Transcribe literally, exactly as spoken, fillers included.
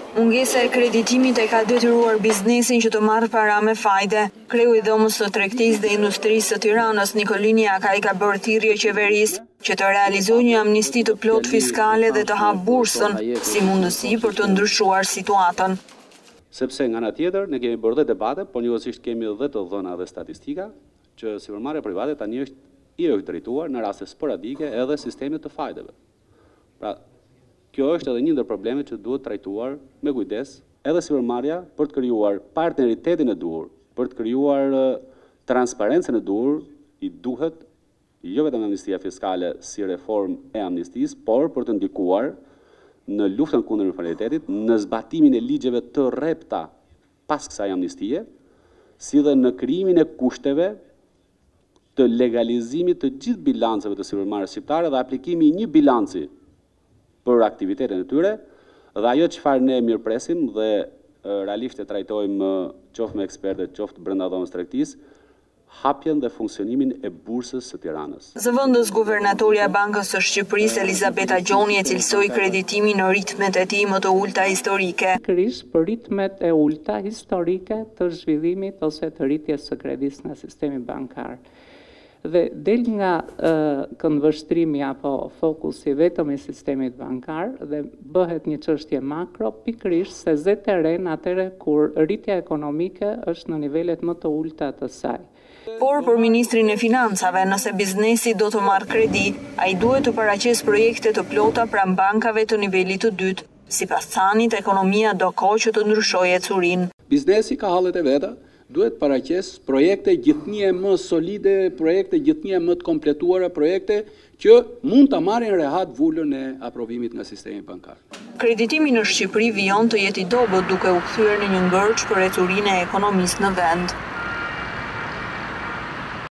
Mungesa e kreditimit e ka detyruar biznesin që të marrë para me fajde. Kreu i Dhomës së Tregtisë dhe Industrisë së Tiranës, Nikolini Akaj, ka bërë thirrje qeverisë që të realizojë një amnisti të plotë fiskale dhe të hapë bursën si mundësi për të ndryshuar situatën. Sepse nga ana tjetër ne kemi bërë dhe debate, por njëkohësisht kemi edhe të dhëna dhe statistika që sipërmarrja private tani është i është drejtuar në raste sporadike edhe sistemit të fajdeve. Pra, kjo është edhe një ndër problemet që duhet trajtuar me kujdes, edhe sipërmarrja për të krijuar partneritetin e duhur, për të krijuar transparencën e duhur, i duhet jo vetëm amnistia fiskale si reformë e amnistisë, por për të ndikuar në luftën kundër informalitetit, në zbatimin e ligjeve të rrepta pas kësaj amnistie, si dhe në krijimin e kushteve të legalizimit të gjithë bilanceve të sipërmarrjes shqiptare dhe aplikimi i një bilanci për aktivitetin e tyre, dhe ajo çfarë ne mirëpresim dhe realisht e trajtojmë qoftë me ekspertë, qoftë brenda Dhomës Tregtisë, hapjen dhe funksionimin e bursës së Tiranës. Zëvendës guvernatorja e Bankës së Shqipërisë Elisabeta Gjoni e cilësoi kreditimin në ritmet e tij më të ulta historike. Krish për ritmet e ulta historike të zhvillimit ose të rritjes së kredisë në sistemin bankar. Dhe del nga uh, këndvështrimi apo fokusi vetëm i sistemit bankar dhe bëhet një çështje makro, pikërisht se zet terren atëre kur rritja ekonomike është në nivelet më të ulta të saj. Por për ministrin e financave, nëse biznesi do të marrë kredi, ai duhet të paraqesë projekte të plota pranë bankave të nivelit të dytë. Sipas Canit, ekonomia do kohë që të ndryshojë ecurinë. Biznesi ka hallet e veta, duhet paraqes projekte gjithnjë më solide, projekte gjithnjë më të kompletuara, projekte që mund ta marrin rehat vulën e aprovimit nga sistemi bankar. Kreditimi në Shqipëri vijon të jetë i dobët duke u kthyer në një ngërç për ecurinë e ekonomisë në vend.